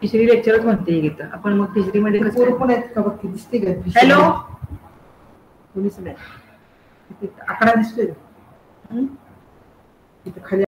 Fishery लेक्चरच म्हणते इथं आपण. मग फिशरी मध्ये पोरं पण आहेत का बघ की दिसते का? हॅलो कोणीच नाही. आकडा दिसतोय तिथे खाली.